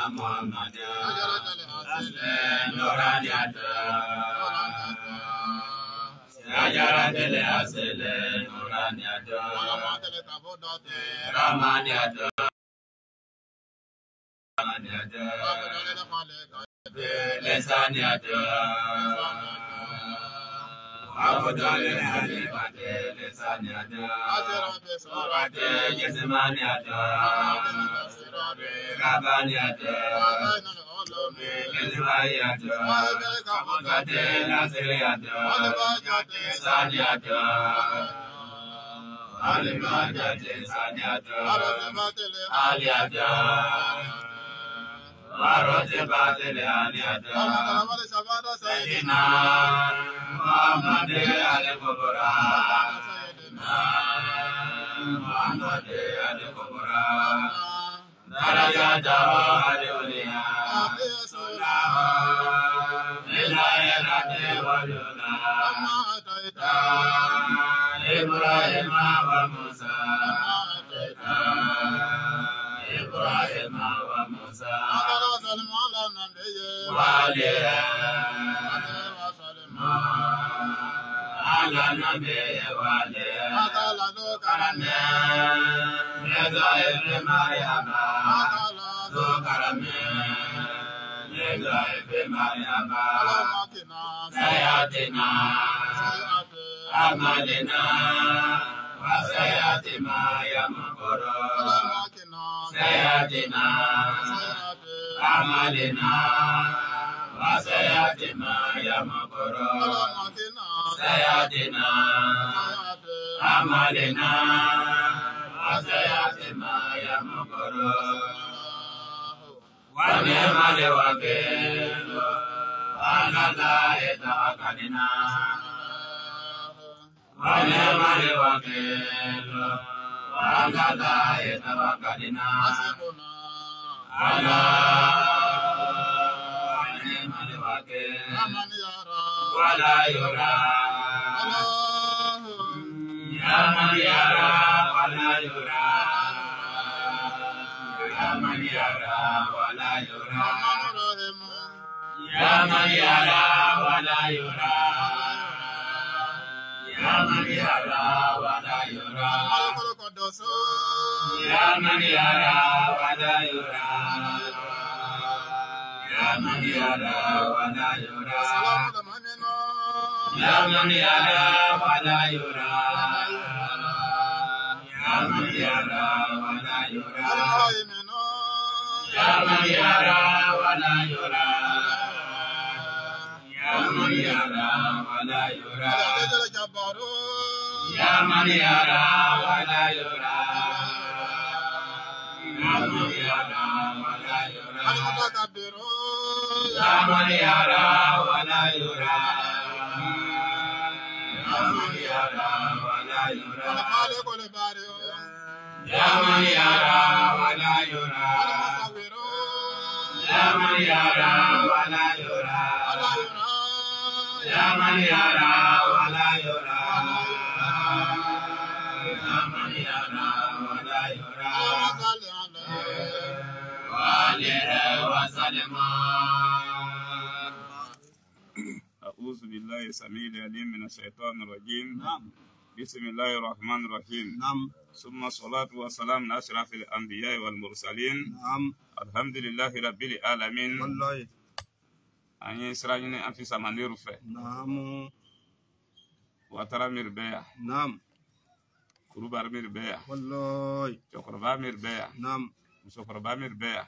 Muhammad Nuraniat Rajaratele Asele Nuraniat Ramaniat Lesaniat Abudale Halifate Lesaniat Sorate Yesemaniat Rabaniat Lesmayat Abudate Nasiriat Saniat Alimajate Saniat Aliat Marote Batele Aliat Sayyidina Muhammad Al-Kubra Muhammad Al-Kubra Darajat Al-Uliya Ilayat Wajuna Ibrahim wa Musa Ibrahim wa Musa Waliya Ala Nabi Waliya Karame Mega Ibrahim Maryama Karame Mega Ibrahim Maryama Sayatina Amalina Wasayatima Yamukoro Sayatina Amalina Wasayatima Yamukoro Sayatina Amalina Wasayatima Yamukoro Wane male wakelo Wanala etawakalina Wane male wakelo Wanala etawakalina Ala Wane male wakelo Wala yura Yaman yara Wala yura Yaman yara Wala yura Yaman yara Wala yura Yaman yara Wala yura Yaman yara Wala yura Yaman yara Wala yura Yaman yara Wala yura Yaman yara Wala yura Yaman yara Wala yura Yaman yara Wala yura Yaman yara Wala yura Yaman yara Wala yura Yaman yara Wala yura Yaman yara Wala yura Yaman yara Wala yura Yaman yara Wala yura Yaman yara Wala yura Yaman yara Wala yura Walira wa salima أعوذ بالله السميع العليم من الشيطان الرجيم بسم الله الرحمن الرحيم ثم الصلاة والسلام على أشرف الأنبياء والمرسلين الحمد لله رب العالمين أني سراجني أنفي سماني رفع وترى مربيع كروبار مربيع شكربا مربيع مسكربا مربيع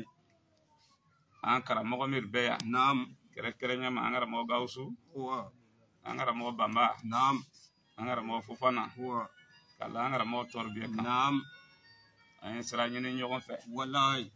أنكر مغ مربيع kere nyama angara mo gausu angara mo bamba angara mo fufana kala angara mo torbiya ay sira nyini nyogon fe wallahi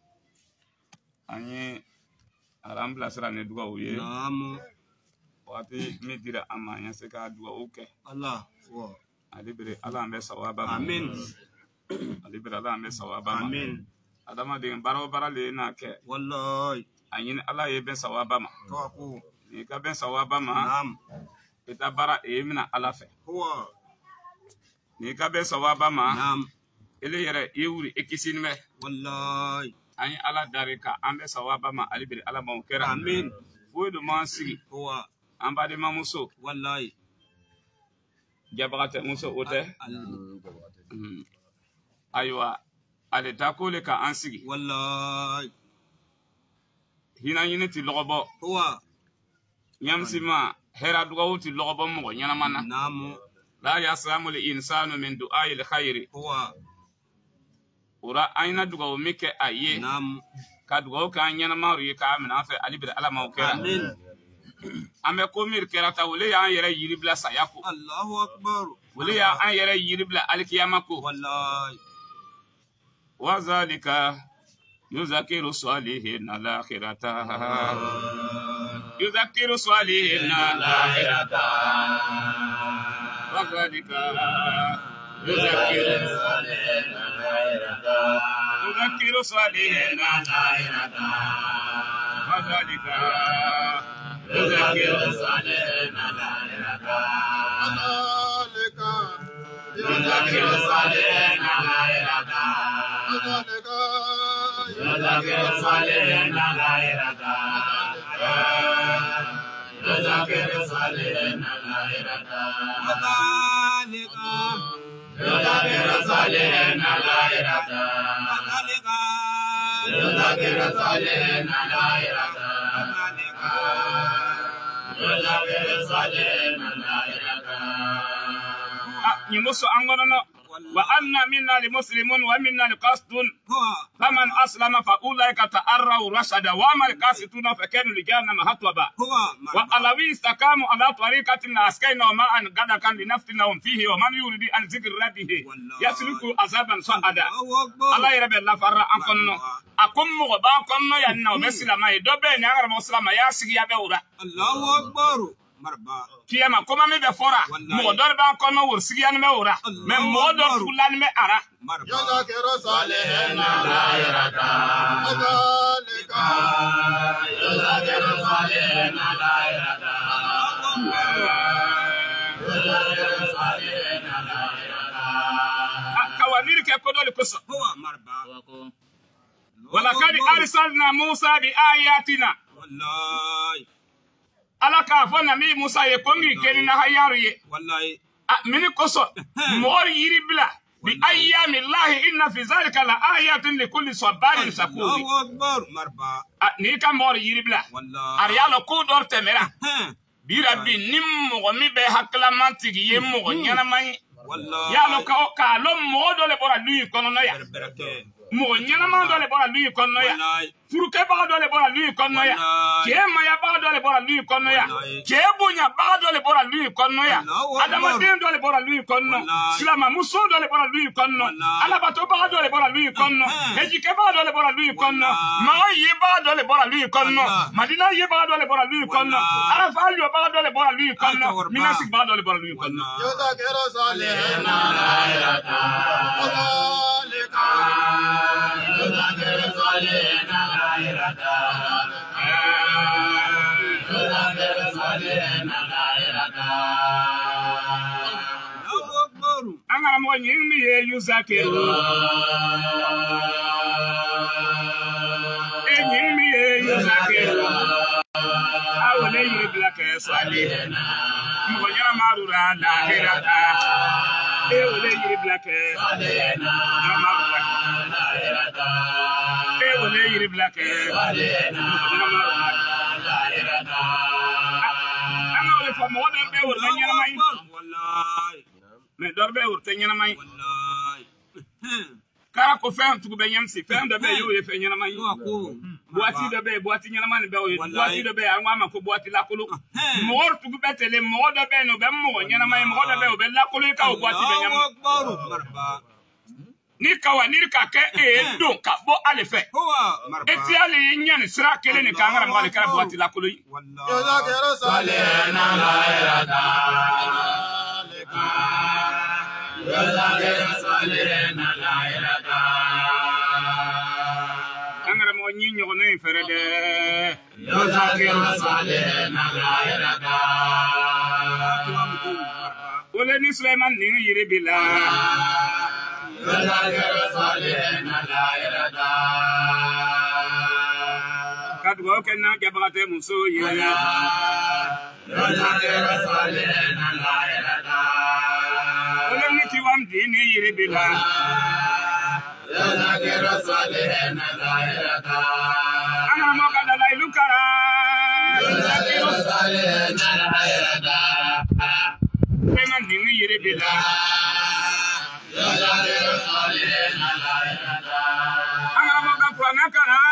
ani arambla sira ne duwa uye wati mi dira amanya se ka duwa uke Allah alibere ala ambe sawaba amin alibere ala ambe sawaba amin adama de baro barale na ke wallahi anyin ala ye ben sawaba ma to ni ka ben sawaba ma ita bara e mina ala fe ni ka ben sawaba ma ele yere yewuri ekisin me wallahi Ani ala darika ambe sawaba ma alibiri ala maukera. Amin. Fuedo mansigi. Huwa. Ambade mamuso. Wallahi. Jabagate muso ote. Aywa. Ale takole ka ansigi. Wallahi. Hina yiniti logobo. Huwa. Nyamsima hera dugawuti logobo mo nyanamana. Namu. La yasamu li insanu min du'ai li khairi. Huwa. Ura aina dugaw mike aye. Namu. Ka dugaw ka nyanama ri ka amina fe alibir ala maukera. Amin. Ame komir kerata wole ya yere yiribla sayako. Allahu akbar. Wole ya an yere yiribla alkiyamako. Wallahi. Wa zalika yuzakiru salihin al-akhirata. Yuzakiru salihin al-akhirata. Wa zalika yuzakiru salihin al-akhirata. Yuzakiru salihin al-akhirata. Wa zalika yuzakiru salihin al-akhirata. Yuzakiru salihin al-akhirata. Yuzakiru salihin al-akhirata. Yuzakiru salihin al-akhirata. Yuzakiru salihin al-akhirata. Yuzakiru salihin al-akhirata. Yuzakiru salihin al-akhirata. Nimuso angono. وأن منا لمسلمون ومنا لقاسطون فمن أسلم فأولئك تأروا رشدا وما القاسطون فكانوا لجهنم حطبا وألوي استقاموا على طريقة أسقيناهم ماء غدقا لنفتنهم فيه ومن يريد أن ذكر ربه يسلك عذابا صعدا الله يرب الله فرا أنكم أكم مغبا كن ينو بسلام يدوبي نعر مسلم يا سيغي يبورا الله أكبر marba kiyama koma me be fora mo dor ba ko no wor sigiyan me ora me mo do fulan me ara ya kero salihina la yarata adalika ya kero salihina la yarata ya kero salihina la yarata kawanir ke ko do ko so huwa marba wala kad arsalna Musa bi ayatina wallahi ala ka fo na mi Musa ye kongi keni na hayaru ye wallahi mini koso mor yiri bila bi ayyami llahi inna fi zalika la ayatin li kulli sabarin shakur Allahu akbar marba ni ka mor yiri bila wallahi arialo ko dor temera bi rabbi nimmo mi be hakla mantigi ye mo nyana mai wallahi ya lo ka lo mo do le bora lui kono no ya mo nyana ma do le bora lui kono ya furuke ba do le bora lui kono ya kema ya ba do le bora lui kono ya kebunya ba do le bora lui kono ya adama den do le bora lui kono silama muso do le bora lui kono alaba to ba do le bora lui kono heji ke ba do le bora lui kono ma yi ba do le bora lui kono madina yi ba do le bora lui kono arafa yo ba do le bora lui kono minasik ba do le bora lui kono yo da kero salihina la yarata adalika yo da kero salihina la yarata yo da kero salihina la yarata Allahu akbar angara mo nyimi ye yuzakiru nyimi ye yuzakiru awole yiri blake salihina mo nyara marura la yarata awole yiri blake salihina marura la yarata awole yiri blake salihina la yarata angara fo mo do be wor nyara mai wallahi me dorbe wor nyara mai wallahi kara ko fem tugu be nyamsi fem do be yo ye fe nyara mai ko boati do be boati nyana man be o boati do be anwa ma ko boati la kulu mor tugu betele mo do be no be mo nyana mai mo do be o be la kulu ka o boati be nyam marba ni kawa ni ka ke e do ka bo ale fe huwa marba eti ale nyane sira kele ni ka ngara mo ale ka boati la kulu wallahi yo da kero salihina la yarata adalika yo da kero salihina la yarata ngara mo nyi nyogo ne fere de yo da kero salihina la yarata ole ni Sulaiman ni yiri bila yo da kero salihina la yarata Kadwa kena jabate muso yaya. Olem ni tiwam dini yiribila. Ana moka dalai lukara. Pengan dini yiribila. Ana moka pranakara.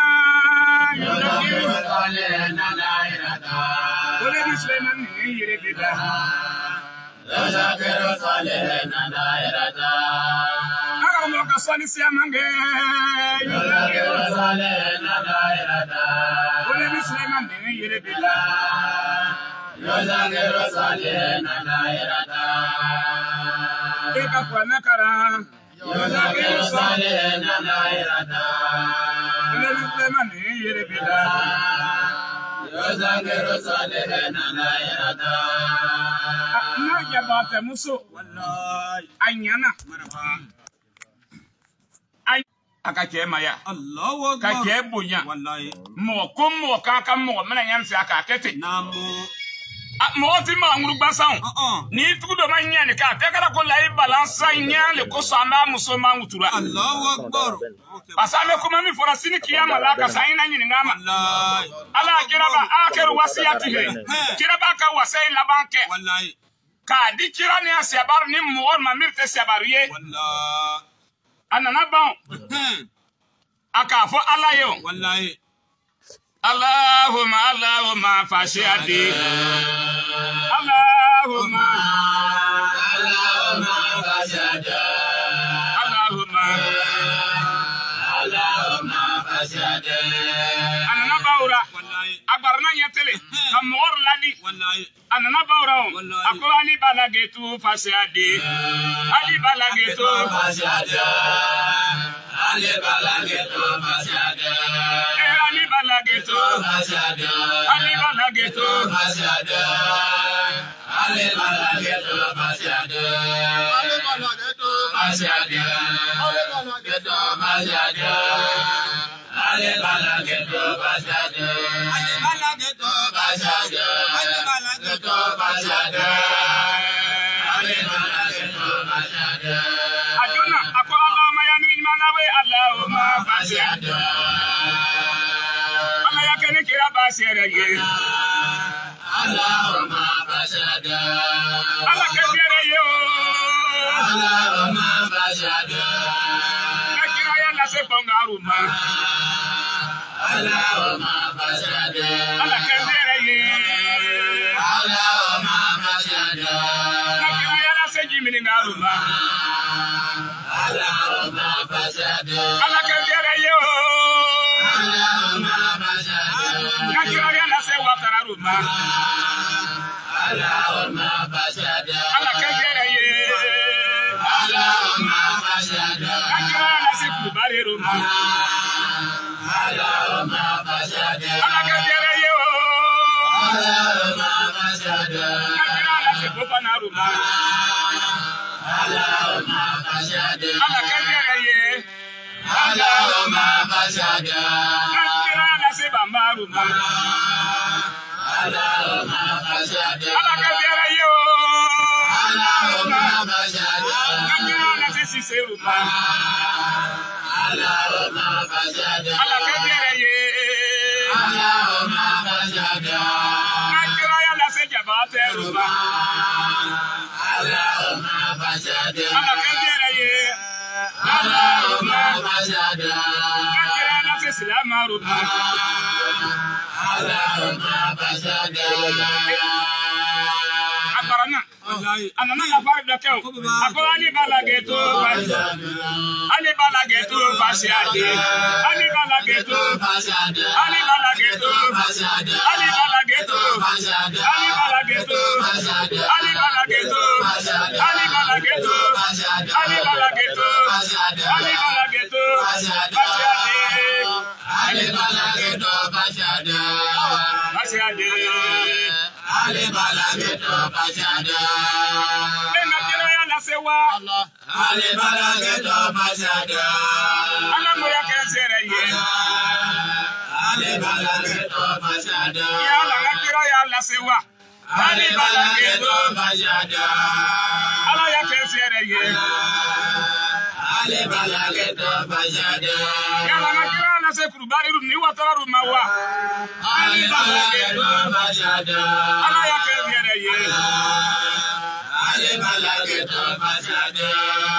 Olem Sulaiman yiribila. Agar moka sali siamange. Olem Sulaiman yiribila. Eka pranakara. Olem Sulaiman yiribila. Na jabate muso wallahi anyana ay akache maya Allahu akbar kache bunya wallahi mo komo kaka mo mena nyamse akakete namu mo ti ma nguru gbasan ni tudo manya ni ka tekara ko lai balance nya le ko sama muso ma ngutura Allahu akbar pasame kuma mi forasini kiyama la ka saina nyini ngama wallahi ala kiraba akhiru wasiyatihi kiraba ka wasai la banke wallahi ka di kirani asiabar ni mo ma mirte siabariye wallahi anana bon aka fo ala yo wallahi Allahumma fashiyadi Allahumma fashiyadi Allahumma fashiyadi anana baura wallahi abarna yetele kamor ladi wallahi anana baura ako ali balagetu fashiyadi ali balagetu fashiyadi ali balagetu fashiyadi Ali balageto fashada Ali balageto fashada Ali balageto fashada Ali balageto fashada Ali balageto fashada Ali balageto fashada Ali balageto fashada Ali balageto fashada Ali balageto fashada Ajuna ako Allahumma ya min malawi Allahumma fashada Allahumma fashada Allah kabira yo Allahumma fashada nakira ya la se pongaruma Allahumma fashada Allah kabira yo Allahumma fashada nakira ya la se jimini ngaruma Allahumma fashada Allah kabira yo Allahumma fashada Allah kagere ye Allahumma fashada akara siku bareruma Allahumma fashada Allah kagere ye Allahumma fashada akara siku panaruma Allahumma fashada Allah kagere ye Allahumma fashada akara siku bambaruma Allahumma fashada Allah kabira yo Allahumma fashada nakira na sisi seruma Allahumma fashada Allah kabira ye Allahumma fashada nakira ya la se jabate ruma Allahumma fashada Allah kabira ye Allahumma fashada nakira na se silama ruma Allahumma fashada Aparana anana ya fari dakeo ako ali balageto fashade ali balageto fashade ali balageto fashade ali balageto fashade ali balageto fashade ali balageto fashade ali balageto fashade ali balageto fashade ali balageto fashade ali balageto fashade Ali balageto fashada Ena kira ya la sewa Ali balageto fashada Ala moya kenzere ye Ali balageto fashada. Ya la kira ya la sewa. Ali balageto fashada. Ala ya kesere ye. Ali balageto fashada. Ya la kira la se kurubani rum ni watara mawa. Ali balageto fashada. Ala ya kesere ye. Ali balageto fashada.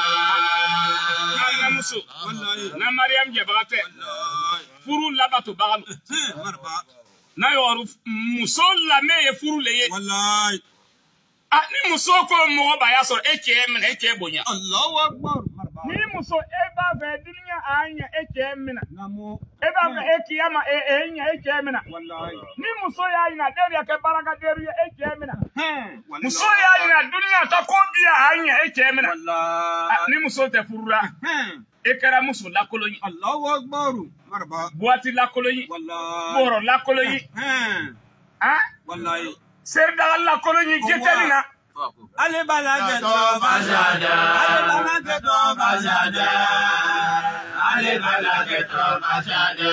Na muso. Na Mariam jabate. Furu labato bagalu. Marba. Na yoru muso la me furu leye. Wallahi. Ni muso ko mo ba ya so eke bonya. Allahu Akbar. Marba. Ni muso eba ve dunya anya eke mina. Namo. Eba ve eke ama enya eke mina. Wallahi. Ni muso ya ina deri ke baraka deri eke mina. Wallahi. Muso ya ina dunya ta ko biya anya eke mina. Wallahi. Ni muso te furura. Ekara muso la kolonyi. Allahu Akbar. Marba. Boati la kolonyi. Wallahi. Boro la kolonyi. Wallahi. Serda la kolonyi jetelina. Ali balageto fashada. Ali balageto fashada. Ali balageto fashada.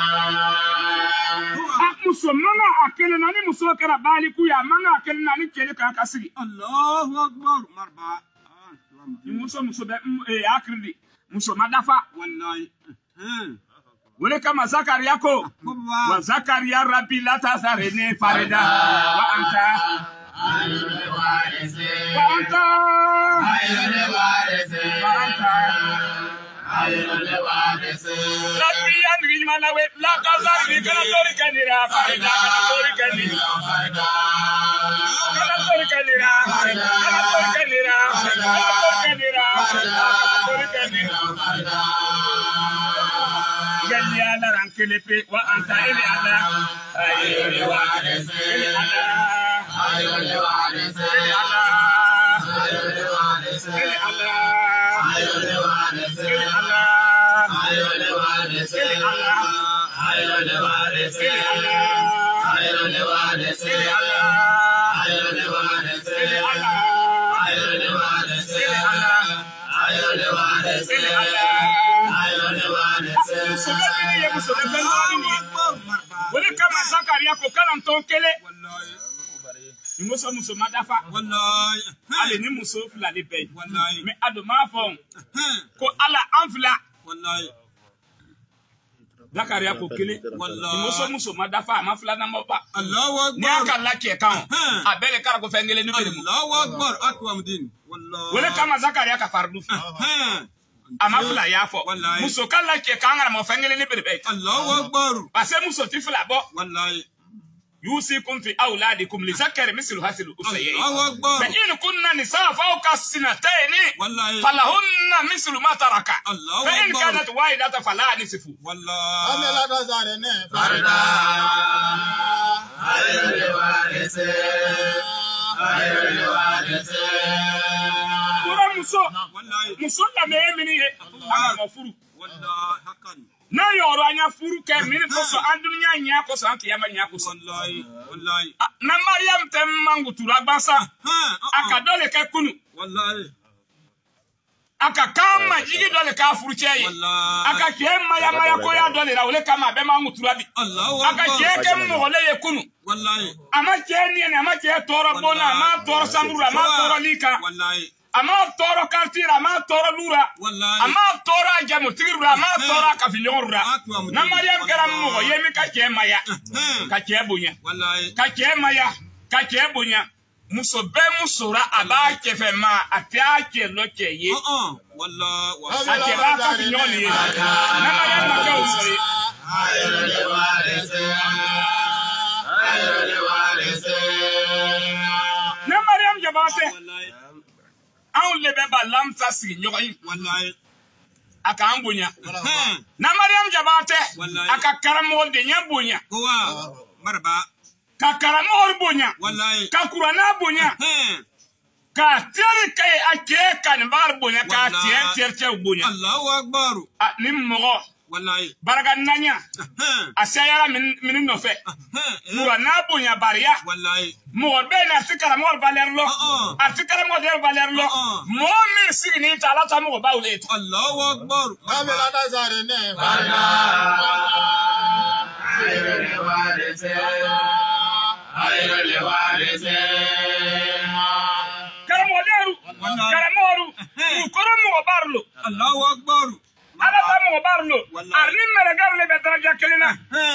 Muso manga akele na ni muso kera bali kuya manga akele na ni kele kan kasigi. Allahu Akbar. Marba. Muso be akridi. Muso madafa. Wallahi. Wale kama Zakaria ko. Wa Zakaria rabbi la tazarene farida. Wa anta. Ayole warese. Wa anta. Ayole warese. Wa anta. Ayole warese. Rabbi andri manawe la tazarene kana tori kanira farida kana tori kanira. Kana tori kanira. Kana tori kanira. Kana tori kanira. Kana tori kanira. Gali ala rankelepe wa anta ili ala. Ayole warese. Ili ala. Ayole warese. Ili ala. Ayole warese. Ili ala. Ayole warese. Ili ala. Ayole warese. Ili ala. Ayole warese. Ili ala. Ayole warese. Ili ala. Ayole warese. Ili ala. Ayole warese. Ili ala. Ayole warese. Ili ala. Ayole warese. Musobeni ye musobeni ni. Wale kama Zakaria ko kala ntonkele. Ni muso madafa. Wallahi. Ale ni muso fila de be. Wallahi. Me ado ma fon. Ko ala anfila. Wallahi. Zakaria ko kele. Wallahi. Ni muso madafa ma fila na mo ba. Allahu Akbar. Ni aka la ke kan. Abele kara ko fengele ni bere mu. Allahu Akbar. Atwam din. Wallahi. Wale kama Zakaria ka fardu. Ama fila ya fo. Wallahi. Muso kala ke kan ara mo fengele ni bere be. Allahu Akbar. Parce muso ti fila bo. Wallahi. يوصيكم في أولادكم لذكر مثل هذه الأنثيين فإن كن نساء فوق السنتين فلهن مثل ما ترك فإن كانت واحدة فلا نصف والله فردا أيها الوارث أيها الوارث muso lamɛn min ye an ka furu wallahi hakan n'a yɔrɔ an ya furu kɛ min kosɔn an dunuya ɲɛ kosɔn an kiyama ɲɛ kosɔn wallahi na Mariam tɛ mangutura basa a ka dɔ le kɛ kunu wallahi a ka kan majigi dɔ le k'a furu cɛ ye a ka cɛ maya koya dɔ le la o le kama a bɛ mangutura bi a ka cɛ kɛ mɔgɔle ye kunu wallahi a ma cɛ nɛni a ma cɛ tɔɔrɔ bona a ma tɔɔrɔ sanburu a ma tɔɔrɔ lika wallahi ama tɔɔrɔ kartira ama tɔɔrɔ lura ama tɔɔrɔ jamutigirura ama tɔɔrɔ kafiɲɔgɔnrura na Mariam kɛra mɔgɔ ye min ka cɛ maya ka cɛ bonya ka cɛ maya ka cɛ bonya muso bɛɛ musora a b'a cɛ fɛ ma a tɛ a cɛ lɔ cɛ ye a cɛ b'a kafiɲɔgɔn ye na Mariam ma kɛ o sɔ ye na Mariam jabatɛ anw le bɛ ba lamsa sigi ɲɔgɔn ye a k'an bonya na Mariam jabatɛ a ka karamɔgɔ de ɲɛ bonya ka karamɔgɔ bonya ka kuranna bonya ka teri ka a cɛ kanibaga bonya ka tiɲɛ tericɛw bonya ni mɔgɔ baraka nanya a sayara min nɔfɛ kuranna bonya bariya mɔgɔ bɛ na a ti karamɔgɔ valeur lɔ a ti karamɔgɔ de valeur lɔ mɔgɔ min sigini ta Ala ta mɔgɔ baw le Karamoderu, Karamoru, Ukoromo Barlo, Allahu Akbar. Alabamo Barlo, Arnim Melegar Betraja Kelina,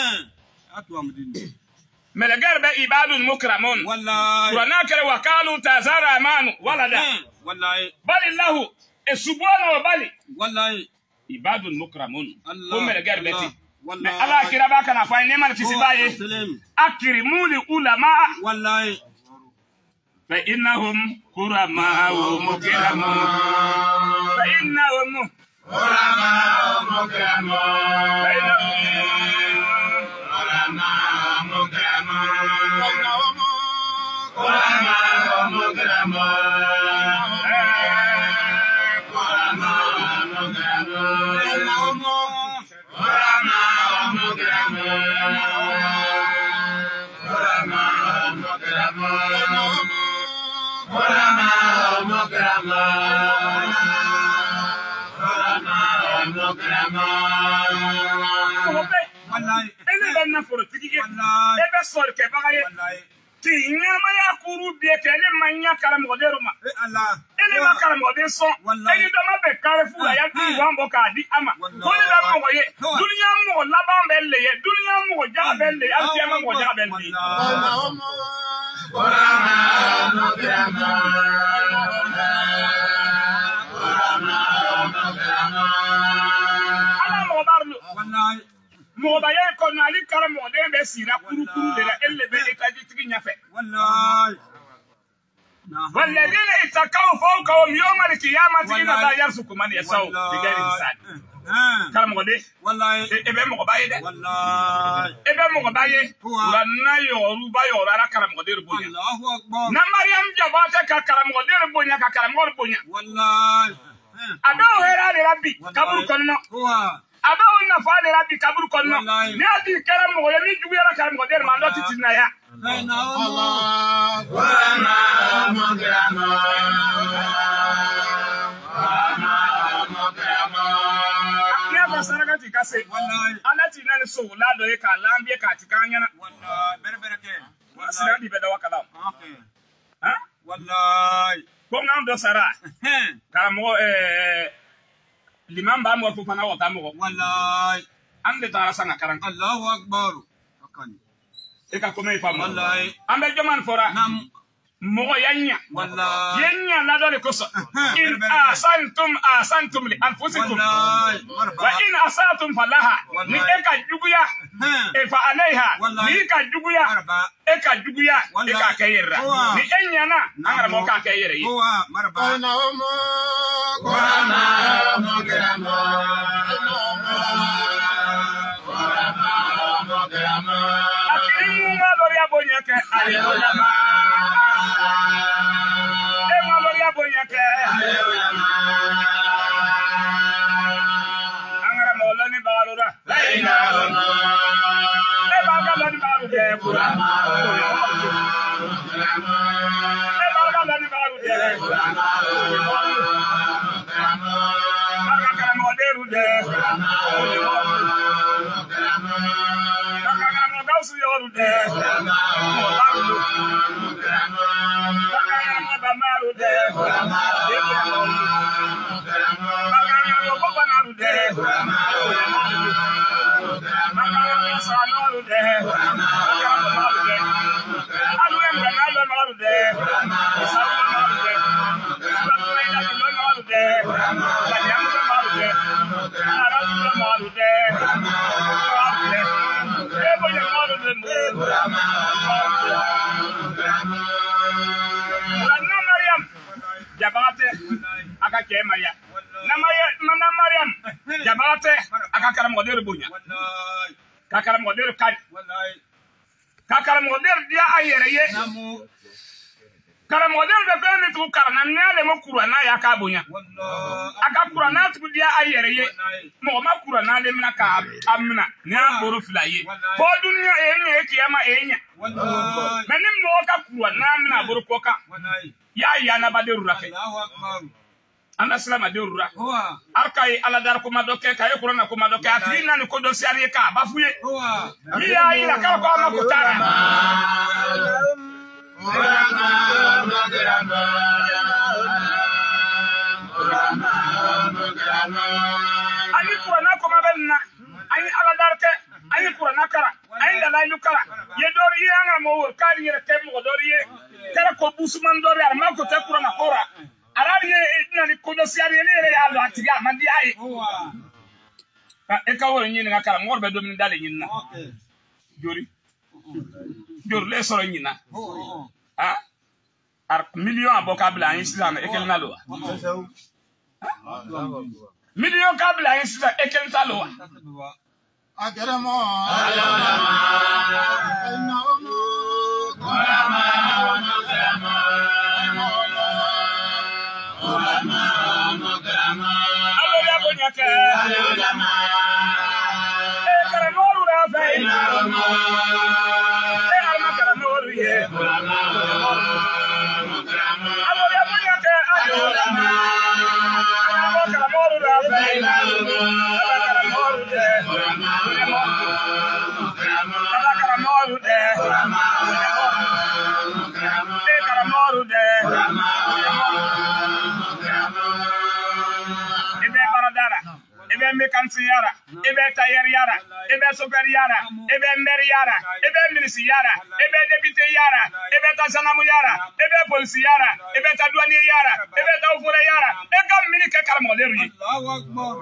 Melegar be Ibadun Mukramun, Kuranakere Wakalu Tazara Manu, Walada, Balillahu, Esubwana Bali, Ibadun Mukramun, Melegar Beti. Allah kirabaka na fa neman kisibaye akrimuni ulama wallahi fa innahum kurama wa mukrama fa innahum kurama wa mukrama fa innahum kurama wa mukrama kurama wa mukrama Mobaye konali karamode be sira kurukuru de la elebe ekaji tigi nyafe wallahi والذين اتقوا فوقهم يوم القيامة إن لا يرزق من يشاء بغير حساب كلام غدي والله ebe mo baye de wallahi ebe mo baye wana yoru ba yora karam غدي rubunya Allahu Akbar na Maryam jabata ka karam غدي rubunya ka karam غدي rubunya wallahi ado hera de rabbi kabur konno aba wonna faale rabbi kabur konno ne adi karam mo ya ni jugu yara karam غدي ma ndo titina ya Allah wa magrama ya basaraga tikase wallahi alati nani so lado e ka lambe ka tikanyana wallahi berbereke wallahi di beda wakala okay ha wallahi ko ngam do sara karamo limam ba mo fofana wata mo wallahi ande tara sanga karan Allahu Akbar akani eka kome fam wallahi ambe joman fora nam mo yanya wallahi yanya la dole koso in asantum li anfusikum wa in asatum falaha ni eka juguya e fa alaiha ni eka juguya eka juguya eka kayira ni enya na angara mo ka kayira yi marba na mo qur'ana mo grama Kakara model kan wallahi kakara model dia ayere ye kara model be fami tu karana nale mo kurana ya ka bunya wallahi aka kurana tu dia ayere ye mo ma kurana le mina ka amna nya boro flaye ko dunya enye kiyama enya wallahi nanim mo ka kurana mina boro koka wallahi ya na baderu rafe Allahu Akbar ana salama de rura arkai ala dar ko madoke kay ko na ko madoke atrina ni ko do siari ka bafuye mi ya ira ka ko ma ko tara ani ko na ko mabenna ani ala dar ke ani ko na kara ani da lay kara ye dori ye anga mo wor kadi ye ke mo dori ye kala ko busman dori ar ma ko te ko na hora arabiye nani ko do siari ele ya lo atiga mandi ai e ka woro nyini na kala ngor be do min dale nyina jori le soro nyina ar million abokabla en islam e kel nalo million kabla en islam e kel talo agaramo mekansi yara ebe tayer yara ebe sofer yara ebe mer yara ebe ministre yara ebe député yara ebe tazanamu yara ebe police yara ebe tadwani yara ebe tawfure yara e kam mini ke karam ngoderu yi Allahu akbar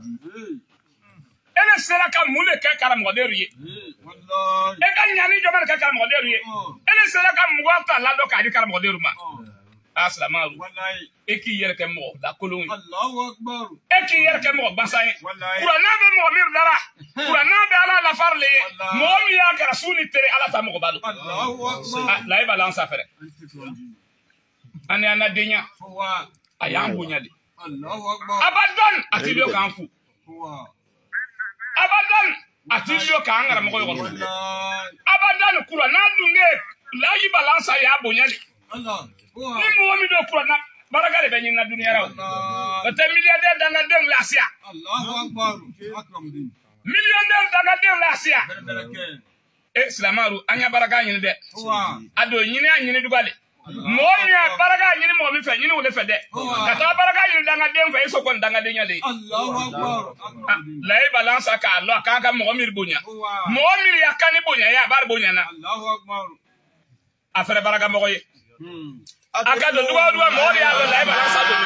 ele sera kam mule ke karam ngoderu yi wallahi e kan nyani jomal ke karam ngoderu yi ele sera kam muwata la do ka di karam ngoderu ma aslamaru wallahi eki yerke mo da kolon Allahu akbar eki yerke mo basay qur'ana be mo mir dara qur'ana be ala la farle mo mi ya ka rasuli tere ala ta mo balu Allahu akbar la balance afere ani ana denya wa ayambu nyali Allahu akbar abadan atilio kanfu wa abadan atilio kangara mo ko abadan qur'ana dunge la balance ya bonyali Allah ni mo mi do qur'ana baraka be nyina dunia raw ta milliardaire danga dem lasia Allahu akbar akram din millionnaire danga dem lasia islamaru anya baraka nyine de ado nyine anyine dugale mo nya baraka nyine mo mi fe nyine wole fe de ta baraka nyine danga dem fe so kon danga de nyade Allahu akbar lay balance ka Allah ka mo mi bonya mo mi yakani bonya ya bar bonya na Allahu akbar afere baraka mo koy akado duwa mori ya la ba sa do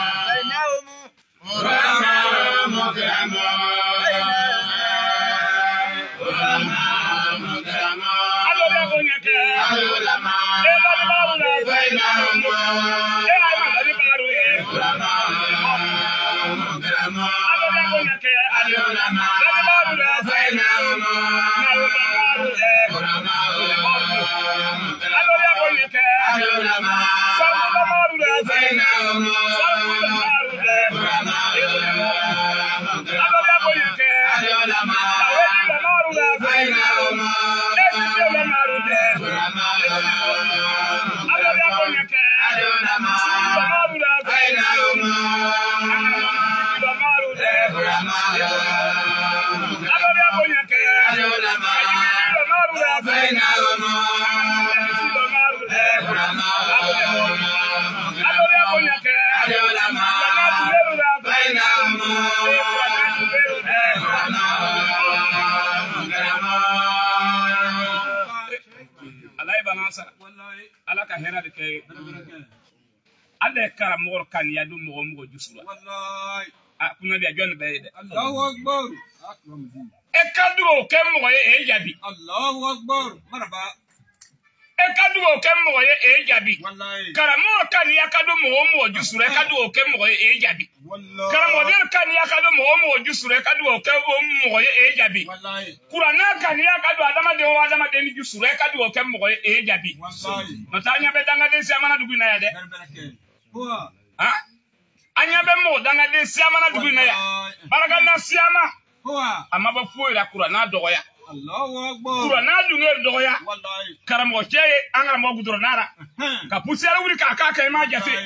alaka hera de ke ade kara mor kan ya du mo jusura wallahi kuna bi ajon be de Allahu akbar e kadro ke mo e jabi Allahu akbar maraba e kadro ke mo e jabi wallahi kara mor kan ya kadu mo jusura e kadro ke mo e jabi wallahi kara model kan ya kadu mo jusura e kadro ke mo e jabi wallahi qur'ana kan ya kadu adama de ni jusura e kadro ke mo e jabi wallahi matanya be danga de siamana dugu na ya de ha anya be mo danga de siamana dugu na ya baraka na siama ama ba foira qur'ana dogoya Allahu akbar qur'ana dunga dogoya wallahi karamo cheye angara mo gudro nara ka pusiara wuri ka ma jate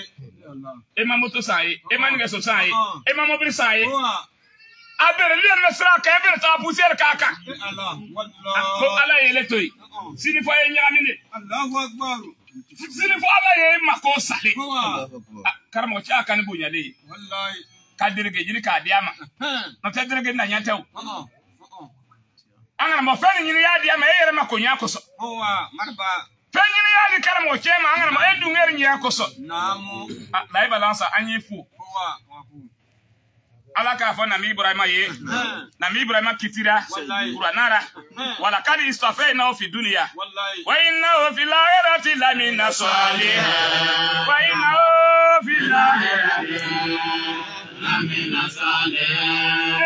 ema moto sai ema nge so sai ema mobile sai abere lion mesra ka ebere ta poussière kaka ko ala yeletoi sini fo nyamini Allahu akbar sini fo ala ye mako sale karamo cha kan bunyale wallahi kadirge jini ka diama no tedirge na nyantew angana mo fani nyini ya diama yere makonya koso marba fani ya ni karamo chema angana mo edu ngere nya koso namo dai balansa anyifu ala ka fo na mi Ibrahima ye na mi Ibrahima kitira uranara wala kadi istafayna fi dunya wa inna fi al-akhirati lamina salihin wa inna fi al-akhirati lamina salihin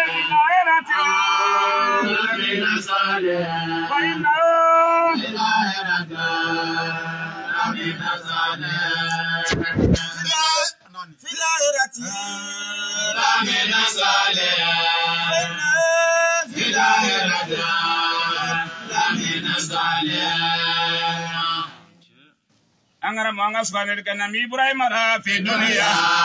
lamina salihin wa inna fi al-akhirati lamina salihin Lamina salihin fil akhirati lamina salihin angara manga sbanel kana mi Ibrahima ra fi dunya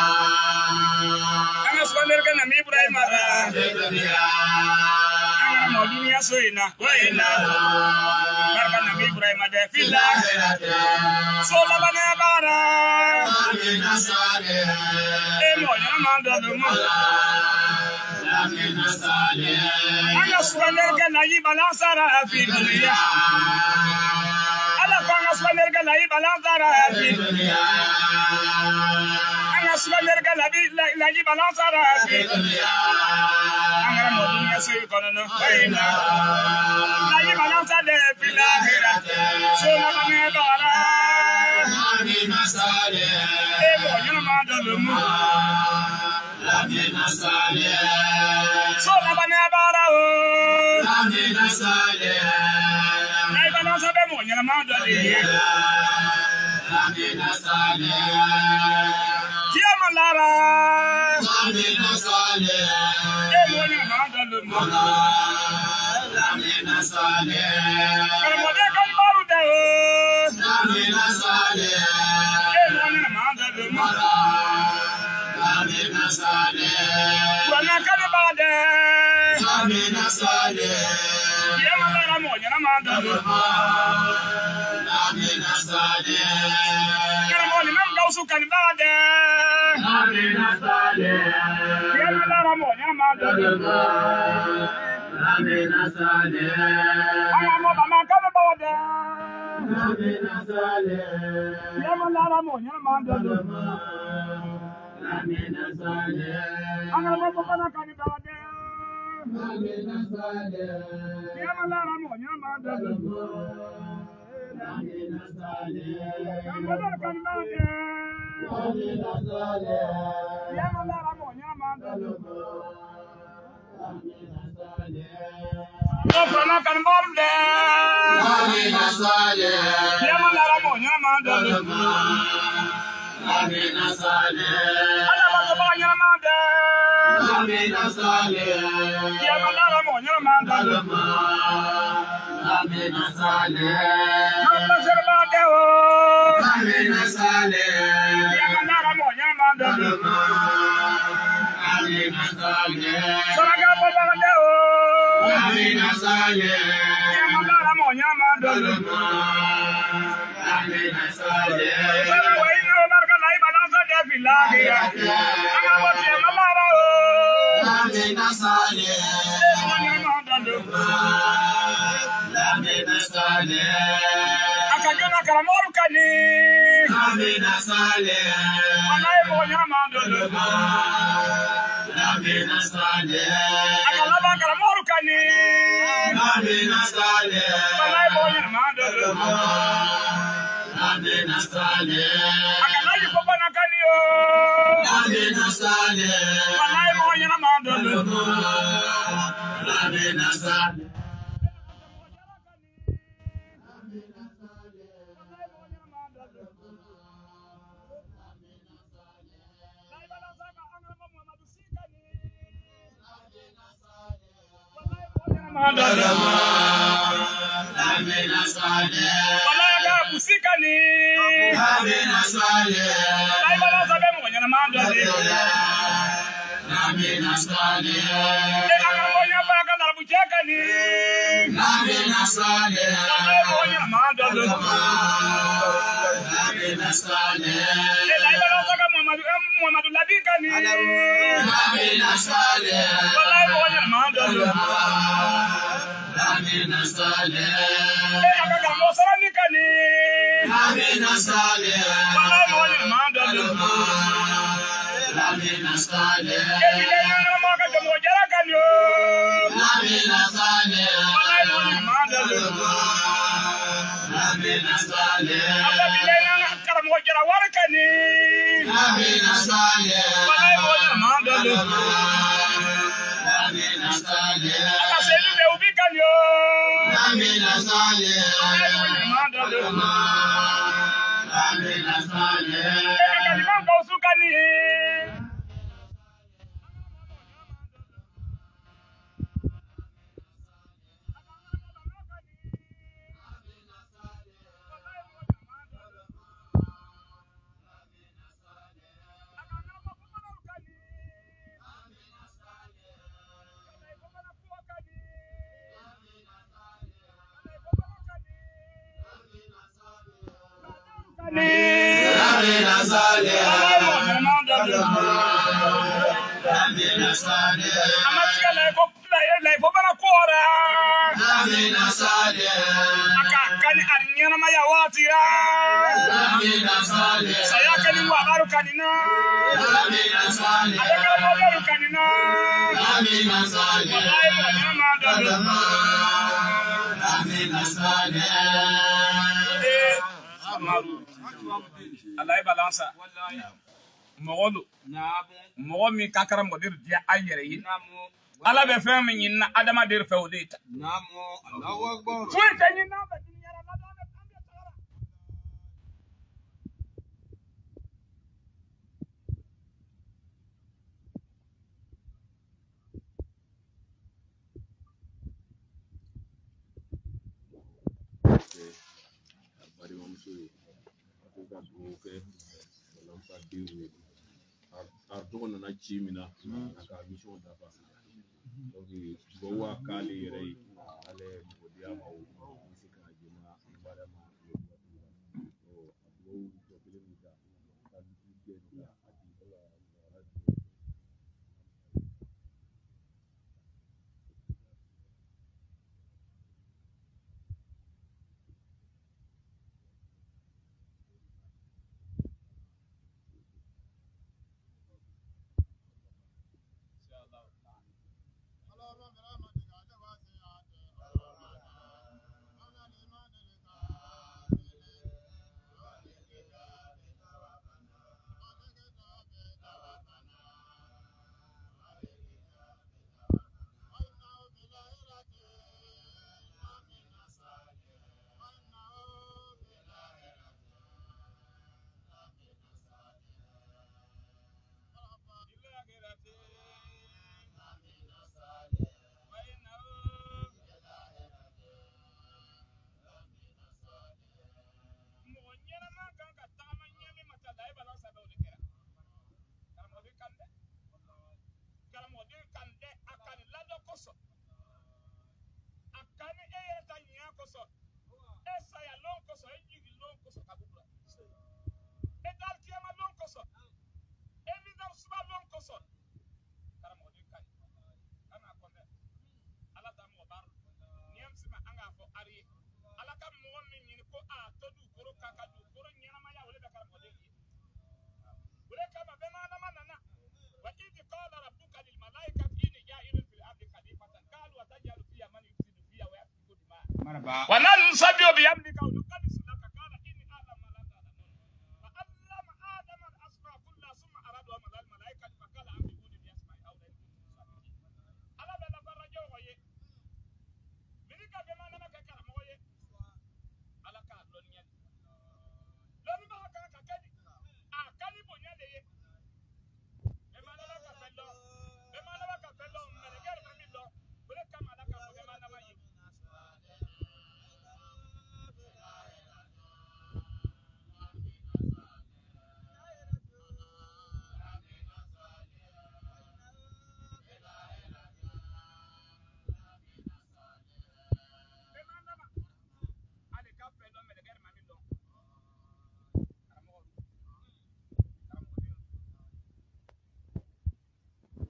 anga sbanel kana mi Ibrahima ra fi dunya angara mo dunya soina wa ina marka na mi Ibrahima de fil akhirati so la bana bara lamina salihin emo nyamanda lumo lamina salihin anga sbanel kana yi balansara fi dunya ala fanga sbanel kana yi balansara fi dunya anga sbanel kana la yi balansara fi dunya anga mo dunya se kono no baina la yi balansara de fil akhirati so la bana bara lamina salihin emo nyamanda lumo lamina salihin so la bana bara o lamina salihin la balansa be mo nyamanda de lamina salihin kiama lara lamina salihin emo nyamanda lumo lamina salihin karamo de kan baru de lamina salihin emo nyamanda lumo lamina salihin wana kan bade lamina salihin kiama lara mo nyamanda lumo lamina salihin karamo ni mam gausu kan bade lamina salihin kiama lara mo nyamanda lumo lamina salihin amo bama kan bade lamina salihin kiama lara mo nyamanda lumo lamina salihin amo bama kan bade lamina salihin kiama lara mo nyamanda lumo lamina salihin amo bama kan bade lamina salihin kiama lara mo nyamanda lumo lamina salihin ofana kan borde lamina salihin kiama lara mo nyamanda lumo lamina salihin ala ba nyamanda lamina salihin kiama lara mo nyamanda lumo lamina salihin mamba serbade o lamina salihin kiama lara mo nyamanda lumo lamina salihin saraga bade o lamina salihin kiama lara mo nyamanda lumo lamina salihin saraga ina barka lai balansa de filagia anga bote mamara o lamina salihin nyamanda lumo lamina salihin akajona karamoru kani lamina salihin anai mo nyamanda lumo lamina salihin akalaba karamoru kani lamina salihin anai mo nyamanda lumo lamina salihin akalai popana kani o lamina salihin anai mo nyamanda lumo lamina salihin lamina salihin wala ya kusikani lamina salihin na mandali Namina Sale. Akamonya baka na bucheka ni Namina Sale. Akamonya mandali Namina Sale. Laibala saka Muhammadu Ladika ni Namina Sale. Akamonya mandali Namina Sale. Akakamo Saranika ni Namina Sale. Akamonya mandali Namina Sale. Ebilena maka jamoja kanyo Namina Sale. Akamonya mandali Namina Sale. Akabilena karamoja warakani Namina Sale. Akamonya mandali Namina Sale. Akaselu beubikanyo Namina Sale. Akamonya mandali Namina Sale. Akalimanga usukani Namina Sale. Namina Sale. Amatika laifo bana kora Namina Sale. akakani arinyana maya watira Namina Sale. sayakani wabaru kanina Namina Sale. adakala wabaru kanina Namina Sale. wallahi wanyana mandalo Namina Sale. amaru alai balansa mogolu mogo mi kakara modir dia ayere yi ala be fem min na adama dir fewdita fuy tanyi na ba dunyara na da ambe tsara Ardogo na chimina na ka mission da ba ogi bowa kali rei ale bodia ma o musika jina bara ma o abo to kilometer ka di da ati ola ونال نسبح بحمدك ونقدس لك قال إني أعلم ما لا تعلمون وعلم آدم الأسماء كلها ثم أرادوا من الملائكة فقال أنبئوني بأسماء هؤلاء على بلا فرجوا ويه منك بما نمك كلام ويه على كارلون ين لون ما كان كذي أكلي بنيا ليه بما نمك فلو بما نمك فلو من غير ما بيلو ولا كم على كم بما نمك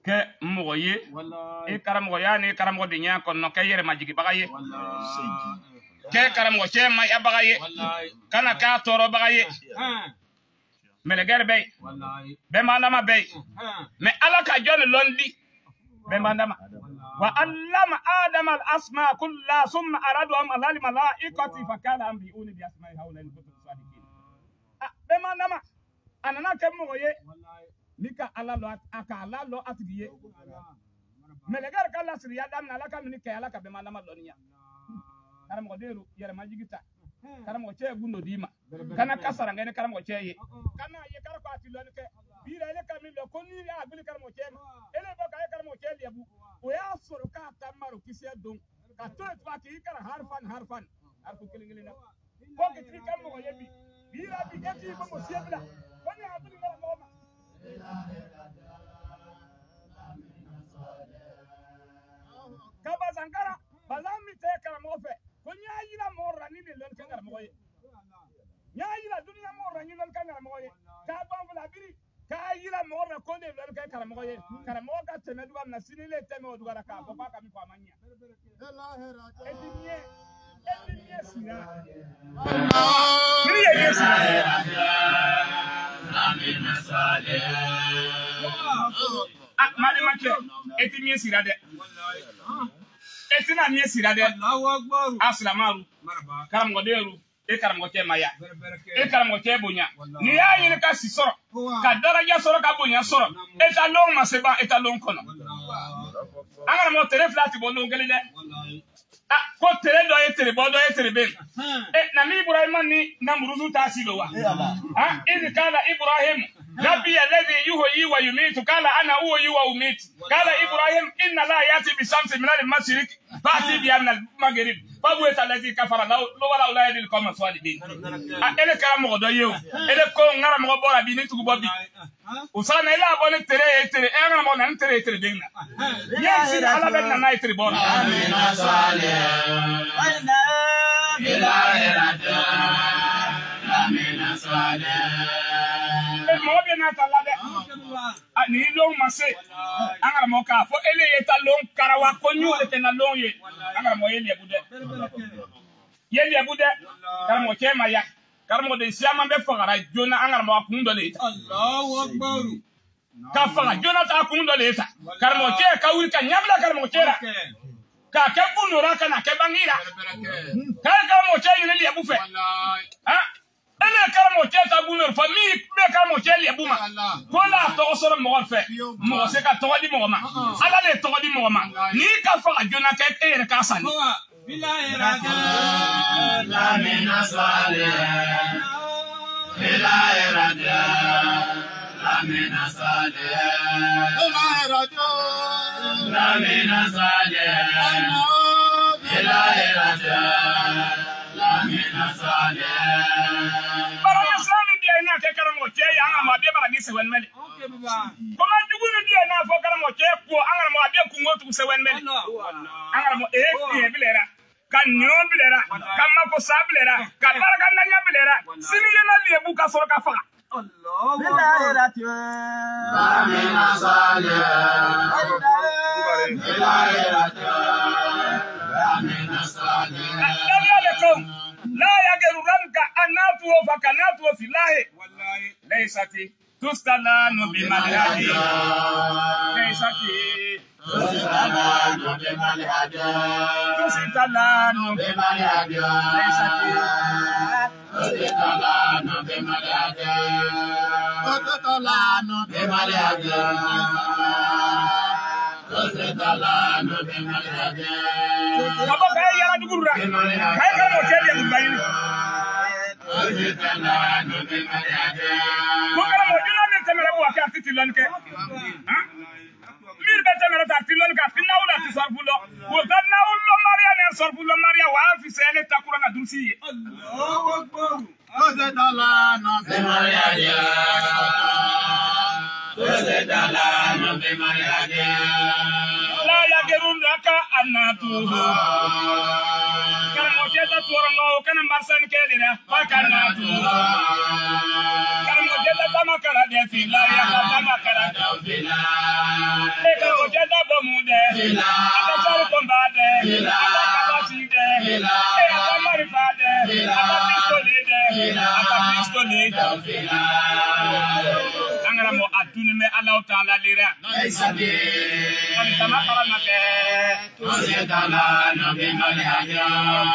ke moye e karamgo ya ne karamgo de nya kon no ke yere majigi bagaye ke karamgo che ma ya bagaye kana ka toro bagaye meleger be mandama be me ala ka jon londi be mandama wa allama adama al asma kulla summa aradu am alal malaikati fakala ambiuni bi asma'i hawla al kutub sadiqin be mandama anana ke moye nika ala lo aka ala lo atigiye melegar kala siri adam na laka mini ke ala ka be mandama loniya karam ko deru yere majigita karam ko che gundo dima kana kasara ngene karam ko che ye kana ye kar ko ati lon ke bira ele kam lo konni ya bili karam ko che ele bo ka karam ko che lebu o ya soro ka tamaru kisia don ka to fa ki kar harfan harfu kilingilina ko ke tri kam ko yebi bira bi eti ko mo siebla konni ya bili ngala mo kaba zankara bazami te karamo fe ko nyaayira mo rani le lon kan karamo ye nyaayira dunya mo rani lon kan karamo ye ka ban fula biri ka yira mo ra ko de lon kan karamo ye karamo ka teme duga na sinile teme o duga ka ko ka mi ko amanya edinye sira kiri ye sira amina sale mali make edinye sira de etina mi sira de Allahu akbar aslamaru karamgo deru e karamgo ke maya e karamgo ke bonya ni ya yin ka si soro ka daraja soro ka bonya soro e ta long maseba e ta long kono angara mo tere flat bo no ngele de ko tere do e tere bo do e tere be e na mi Ibrahim ni na muruzu ta silo wa in kana Ibrahim نبي الذي يحيي ويميت قال انا احيي واميت قال ابراهيم ان لا ياتي بالشمس من المشرق فاتي بها من المغرب فبويت الذي كفر لو ولا اولاد القوم الصالحين ele karam go do yew ele ko ngara mo bora bi ni tugu bobi usana ila boni tere ngara mo nan tere dingna yesi ala ben na tere bora amina salih aina ilahi rada amina salih mo be na tala de ni long mase angara mo ka fo ele yeta long karawa ko nyule te na long ye angara mo yele bude karamo chema ya karamo de siama be fagara jona angara mo akundo le Allahu akbar ka faga jona ta akundo le ta karamo che ka wuri ka nyabla karamo chera ka ke bunura kana ke bangira ka karamo che yele le bufe ele karamo che ta bunur fami be karamo che le buma ko la to soro mo fe mo se ka to di mo ma ala le to di mo ma ni ka faga jona ke ere ka sani billahi raja la mina sale billahi raja la mina sale billahi raja la mina sale billahi raja la mina sale ke karamo che ya ngama be bara ni se wen mele koma jugunu die na fo karamo che ko angara mo abe ku ngotu se wen mele angara mo e bilera kan nyo bilera kan ma ko sablera ka baraka na nya bilera sini yana liebu ka soro ka faga Allah billahi ratio amina sale billahi ratio amina sale لا يغررنك أنات وفكنات في الله ليست تستلان بملهدي ليست تستلان بملهدي تستلان بملهدي ليست تستلان بملهدي تستلان بملهدي تستلان بملهدي Kaba kaya yara dugura. Kaya kaya mo cheli mbaini. Ko kala mo jina ni temera ko akya titilon ke. Mir be temera ta tilon ka pinawula ti sorfulo. Ko tanawulo Maria ne sorfulo Maria wa fi sele takura na dursi. Allahu akbar. Azadala no be Maria ya. Azadala no be Maria ya. La yagerun raka anatu karamo cheta tuorno kana marsan kelira pakanatu karamo jeta tama kara de fila ya tama kara de fila eka ko jeta bomu de fila aka saru komba de fila aka basi de fila eka mari fa de fila aka pistole de fila aka pistole de fila angara mo atuni me Allah taala lira aisabe kan tama kara na ke to se taala na be mali haja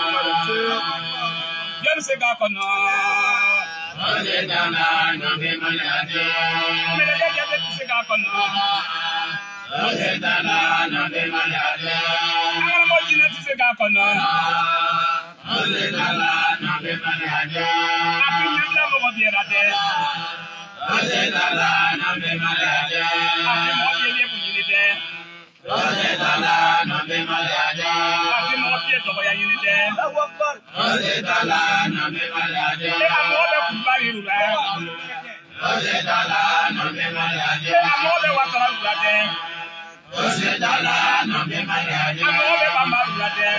jan se ga kono Ojana no be malade. Mele ya te se ga kono. Ojana no be malade. Angara mo jina ti se ga kono. Ojana no be malade. Api nyamla mo biera de. Ojana no be malade. Api mo yele bunyi de. Ojana no be malade. Api mo ye to ya yini de. Ojana no be malade. Amole kubarira. Ojana no be malade. Amole watarira de. Ojana no be malade. Amole bamarira de.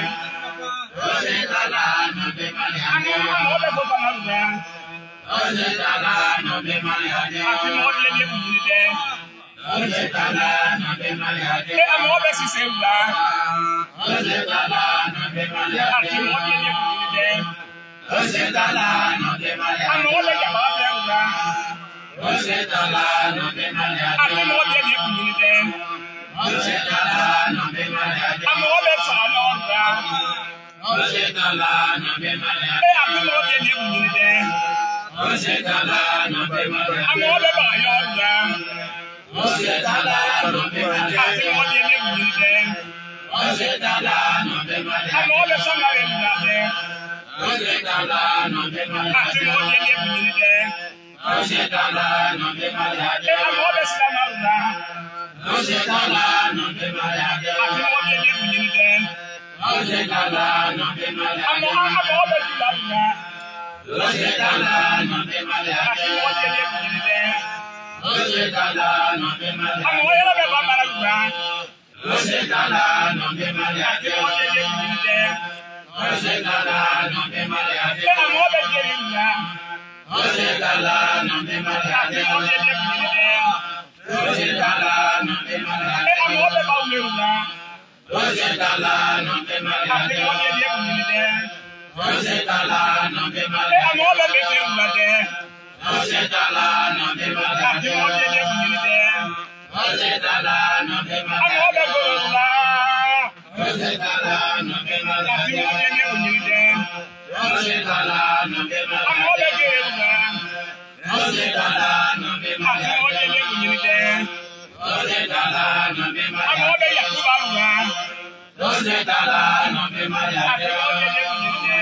Ojana no be malade. Amole bamarira. Ojana no be malade. Api mo ye bunyi de. Ojana no be malade. Amole sisela. Ojana no be malade. Api mo ye bunyi de. Ojana no be malade. Amole ya bamarira. Ojana no be malade. Api mo ye bunyi de. Ojana no be malade. Amole salora. Ojana no be malade. Api mo ye bunyi de. Ojana no be malade. Amole bayora. Ojana no be malade. Api mo ye bunyi de. Ojana no be malade. Amole sangarira de. Ojana no be malade. Api mo ye bunyi de. Ojana no be malade. Amole sangarira. Ojana no be malade. Api mo ye bunyi de. Ojana no be malade. Amole dilala. Ojana no be malade. Api mo ye bunyi de. Ojana no be malade. Amole be bamarira. Ojana no be malade. Api mo ye bunyi de. Ojana no be malade. Amole dilala. Ojana no be malade. Api mo ye bunyi de. Ojana no be malade. Amole bawlera. Ojana no be malade. Api mo ye bunyi de. Ojana no be malade. Amole betelula de. Ojana no be malade. Api mo ye bunyi de. Ojana no be malade. Amole gorula. Ojana no be malade. Api mo ye bunyi de. Ojana no be malade. Amole gerula. Ojana no be malade. Api mo ye bunyi de. Ojana no be malade. Amole yakuba. Ojana no be malade. Api mo ye bunyi de.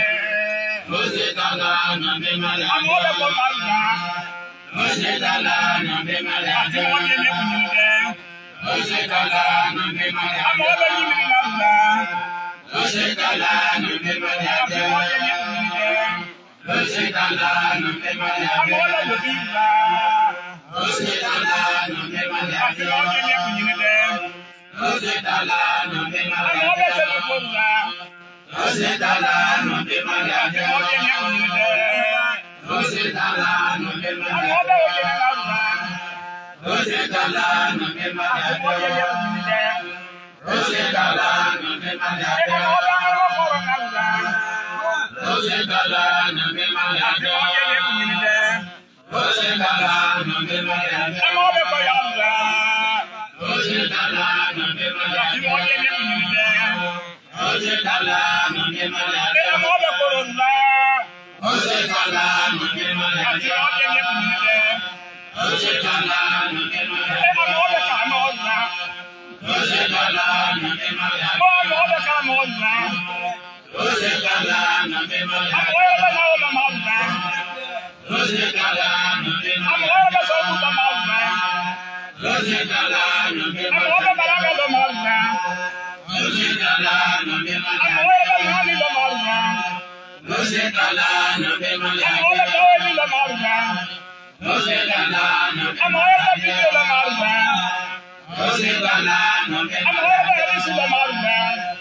Ojana no be malade. Amole bomarira. Ojana no be malade. Api mo ye bunyi de. Ojana no be malade. Amole yimirira. Ojana no be malade. Api mo ye bunyi de. Ojana no be malade. Amole lobira. Ojana no be malade. Api mo ye bunyi de. Ojana no be malade. Amole selefora. Ojana no be malade. Api mo ye bunyi de. Ojana no be malade. Amole oyenara. Ojana no be malade. Api mo ye bunyi de. Ojana no be malade. Amole aroforana. Ojana no be malade. Api mo ye bunyi de. Ojana no be malade. Amole bayara. Ojana no be malade. Api mo ye bunyi de. Ojana no be malade. Amole korona. Ojana no be malade. Api mo ye bunyi de. Ojana no be malade. Amole kamona. Ojana no be malade. Amole kamona. Ojana no be malade. Amole kamona. Ojana no be malade. Amole kamona. Ojana no be malade. Amole kamona. Ojana no be malade. Amole kamona. Ojana no be malade. Amole kamona. Ojana no be malade. Amole kamona. Ojana no be malade. Amole kamona.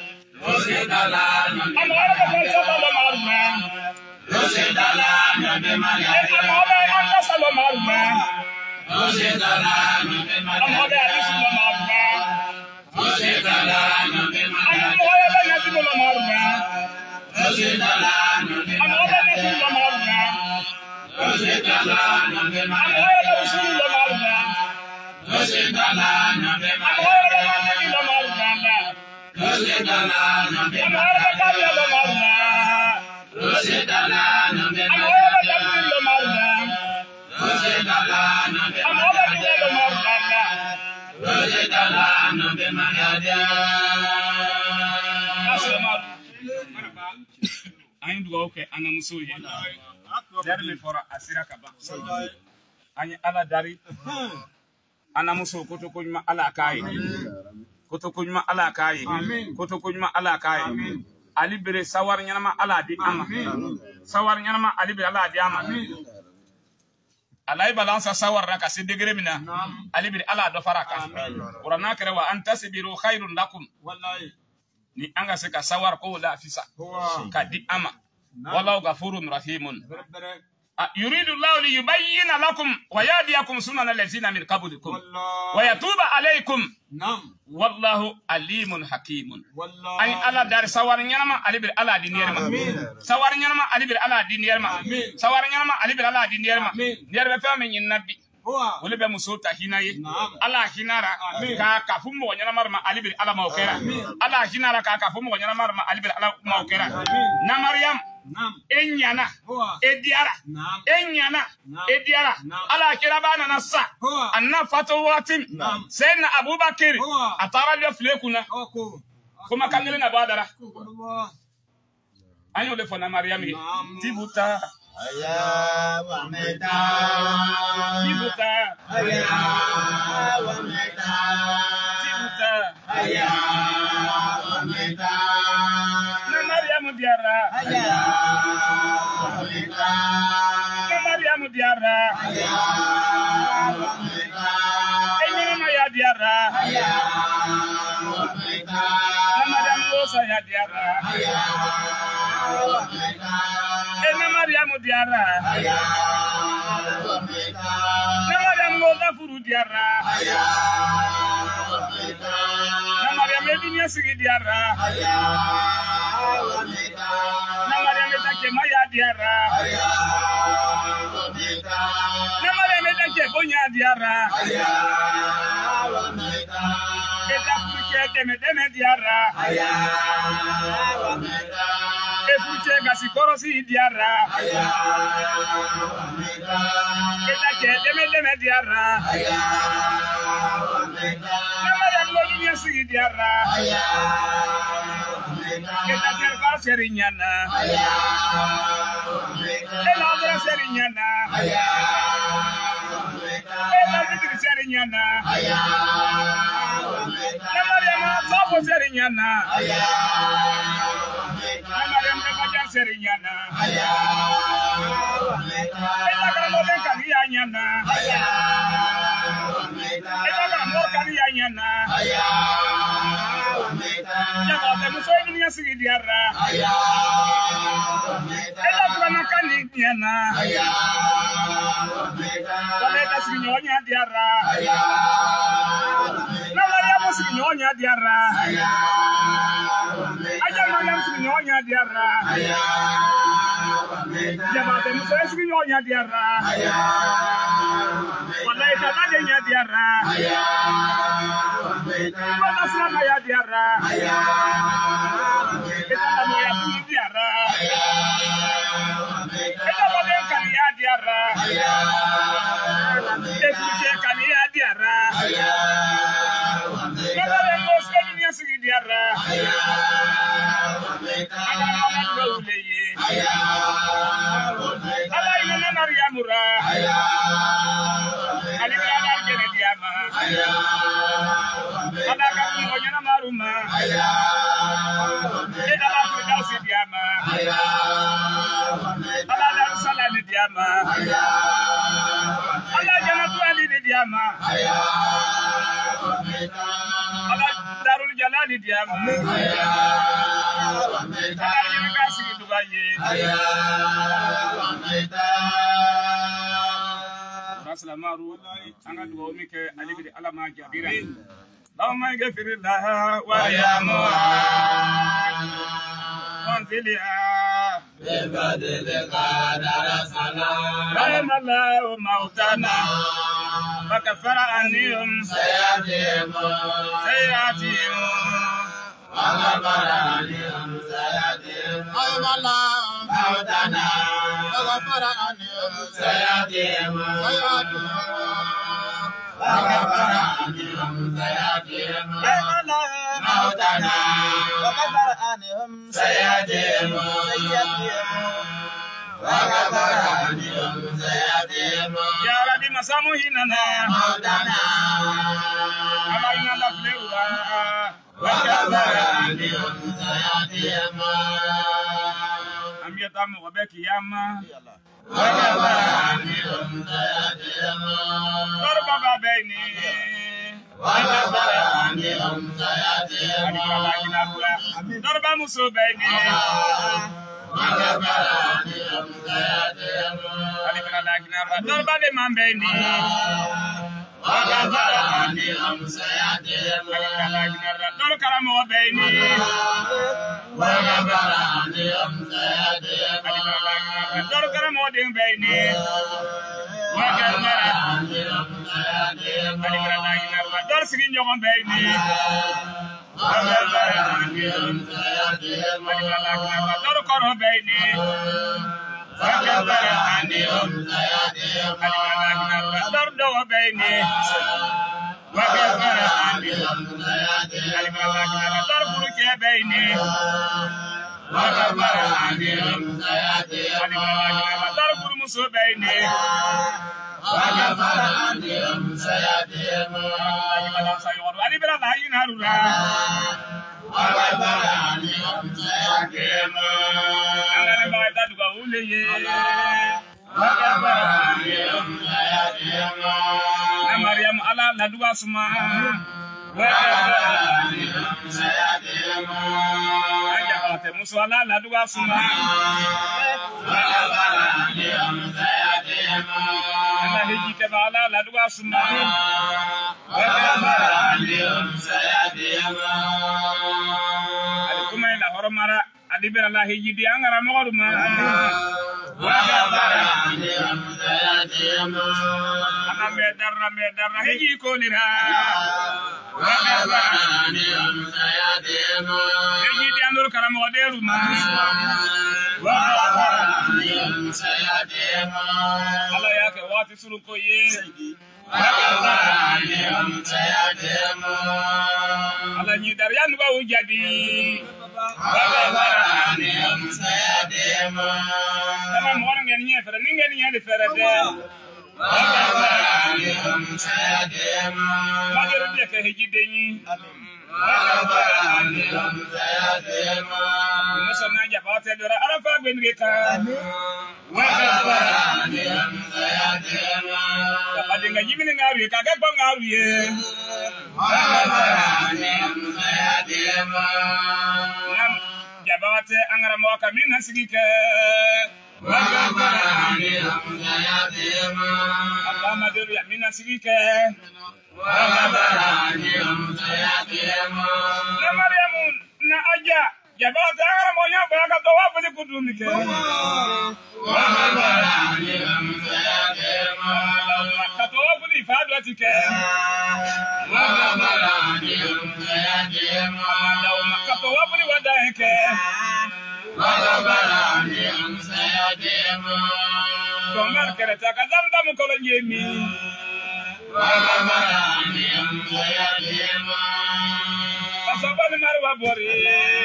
Ojana no be malade. Ojana no be malade. lo maruna. Osetala nambe magada. Amode alisu lo maruna. Osetala nambe magada. Amode alisu lo maruna. Osetala nambe magada. Amode alisu lo maruna. Osetala nambe magada. Amode alisu lo maruna. Osetala nambe magada. Amode alisu lo maruna. Osetala nambe Amode magada. alisu lo maruna. Osetala nambe magada. Amode alisu lo maruna. Osetala nambe Amode magada. alisu lo maruna. Osetala nambe magada. Ayin duga oke anamuso ye. Dari me fora asira kaba. Ayin ala dari. Anamuso koto konyma ala kai. Koto konyma ala kai. Koto konyma ala kai. Ali bere sawar nyama ala di ama. Sawar nyama ali bere ala di ama. Alai balansa sawar raka si degre mina. Ali bere ala do faraka. Qur'ana kare wa antasibiru khairun lakum. Wallahi. Ni anga se ka sawar ko la fisa. Ka di ama. Wallahu ghafurun rahimun. Yuridu Allahu li yubayyina lakum wa yahdiyakum sunana allazina min qablikum wa yatuba alaykum. Wallahu alimun hakimun. Ay ala dar sawar nyama ali bil ala di nierma. Sawar nyama ali bil ala di nierma. Sawar nyama ali bil ala di nierma. Nierbe fa men nabi. Wole be muso ta hinaye. Ala hinara ka kafumo nyama marma ali bil ala mawkera. Ala hinara ka kafumo nyama marma ali bil ala mawkera. Na Maryam enyana ediara enyana ediara ala kirabana nasa anna fatawatim sayyidina Abubakar atara le flekuna kuma kangele na badara anyo le fona Maryam tibuta Aya wa meta. tibuta Aya wa meta. tibuta Aya wa meta. na Maryam diara Aya wa meta. na Maryam diara Aya wa meta. enyana ya diara Aya wa meta. na Maryam Musa ya diara Aya wa meta. na Maryam diara Aya wa meta. na Maryam Musa furu diara Aya wa meta. na Maryam edinya sigi diara Aya wa meta. na Maryam etake maya diara Aya wa meta. na Maryam etake bonya diara Aya wa meta. eta furke deme diara Aya wa meta. e furke gasikoro si diara Aya wa meta. etake deme diara Aya wa meta. na Maryam edinya sigi diara Aya wa meta. eta serva serinyana Aya wa meta. ela abra serinyana Aya wa meta. ela bidri serinyana Aya wa meta. na Maryam sabo serinyana Aya wa meta. na Maryam baja serinyana Aya wa meta. ela gramo de kalianyana Aya wa meta. ela gramo kalianyana Aya wa meta. ya ba muso edinya sigi diara Aya wa meta. ela gramo kalianyana Aya wa meta. wala ela sigi nyonya diara Aya wa meta. na Maryam sigi nyonya diara Aya wa meta. aja Maryam sigi nyonya diara Aya wa meta. ya ba muso sigi nyonya diara Aya wa meta. wala ela badenya diara Aya wa meta. wala sama ya diara Aya wa meta. ela moya sigi diara Aya wa meta. ela bade kaliya diara Aya wa meta. e furke kaliya diara Aya wa na meta. Maryam muso edinya sigi diara Aya wa meta. ala mama dawleye Aya wa meta. ala ina na Maryamura Aya wa meta. ali ala gene diama Aya wa meta. ala ka mo nyana maruma Aya wa e meta. ala firdausi diama Aya wa meta. ala dar salani diama Aya wa meta. ala janatu ali diama Aya wa meta. ala darul jalali diama Aya wa meta. ala nyana kasi dugaye Aya wa meta. silamaru an ka dugawu min kɛ ale bɛ ala ma jabira اللهم اغفر لها وارحمها وانزلها بفضلك دار السلام رحم الله موتانا وكفر عنهم سيأتيهم وغفر عنهم سيأتيهم رحم الله موتانا وغفر عنهم سيأتيهم وغفر عنهم سيأتيهم موتانا وغفر عنهم سيأتيهم وغفر عنهم سيأتيهم يا ربي مسامحنا موتانا علينا نفلها وغفر عنهم سيأتيهم أم يتم وبك ياما وغفر عنهم سيأتيهم ضرب بيني وغفر عنهم سيأتيهم ضرب مصوبيني وغفر عنهم سيأتيهم ضرب لمن بيني وغفر عنهم سيأتيهم ضرب كرم وبيني وغفر عنهم سيأتيهم ضرب كرم ودين بيني وغفر عنهم سيأتيهم ضرب سكين يوم بيني وغفر عنهم سيأتيهم ضرب كرم بيني وغفر عنهم سيأتيهم ضرب دو بيني وغفر عنهم سيأتيهم ضرب فرك بيني وغفر عنهم سيأتيهم ضرب فرمس بيني وغفر عنهم سيأتيهم علي بلا لا ينهرنا وغفر عنهم سيأتيهم أنا ما يدعو أولي وغفر عنهم سيأتيهم مريم على لدوا سما وغفر عنهم سيأتيهم أجابت موسى على لدوا سما وغفر عنهم سيأتيهم أنا هجيت على لدوا سما وغفر عنهم سيأتيهم كما إلى هرمارا أدبر الله هجيت أنغرا مغرما وغفر عنهم سيأتيهم أنا مدر هجي كولنا وغفر عنهم سيأتيهم هجيت أنور كرم وديرما وغفر عنهم سيأتيهم الله ياك واتي سلوكوي وغفر عنهم سيأتيهم الله يدار ينبا وجدي وغفر عنهم سيأتيهم كما مورن ينيه فرد نين ينيه فرد وغفر عنهم سيأتيهم ما يردك هجي دني وغفر عنهم سيأتيهم مسنا جفات دورا عرفا بنريكا وغفر عنهم سيأتيهم قد نجيبني ناري كاكا بناري وغفر عنهم سيأتيهم جبات أنغرا موكا من نسيك وغفر عنهم سيأتيهم الله ما دير من نسيك وغفر عنهم سيأتيهم مريم نأجا جبات أنغرا مويا فيك توافق لكدومك وغفر عنهم سيأتيهم كتوافق لفادوتك وغفر عنهم سيأتيهم كتوافق لودائك وغفر عنهم سيأتيهم كونغار كرتا كزمدم كولنجيمي وغفر عنهم سيأتيهم فصبر مروا بوري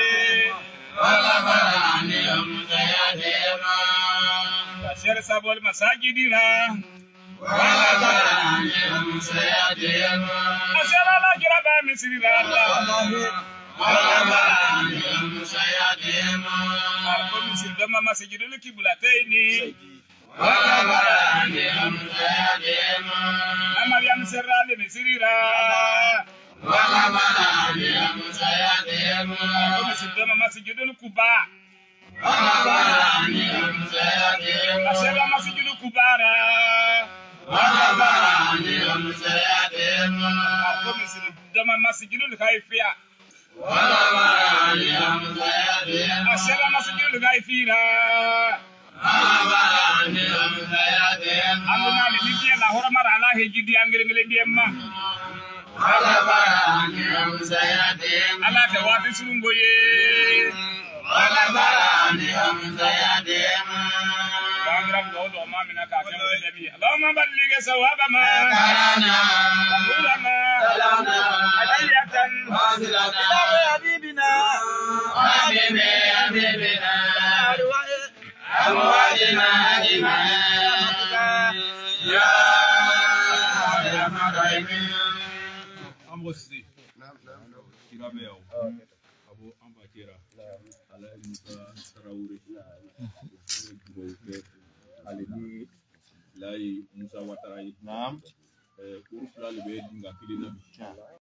وغفر عنهم سيأتيهم بشر سبول مساجد لا وغفر عنهم سيأتيهم أشهد أن لا إله إلا الله وغفر عنهم سيأتيهم أرقم سلدما مسجد الكبلتين وغفر عنهم سيأتيهم مريم سرى لمسيرا وغفر عنهم سيأتيهم أرقم سلدما مسجد الكبا وغفر عنهم سيأتيهم أشهد مسجد الكبارا وغفر ma masjidul khayfiya asela masjidul khayfira amuna le nikia la hora mara ala hejidi angere ngele ndiemma ala te wati surungoye اللهم بلغ ثواب ما قرانا هدية حبيبنا أموالنا أجمعين يا أرحم الراحمين Amossi. Kirabeo. Abu Ambakira. Ala Musa Traore. Ali Lai Musa Watarai. Naam. Kurufla libe dinga kilina.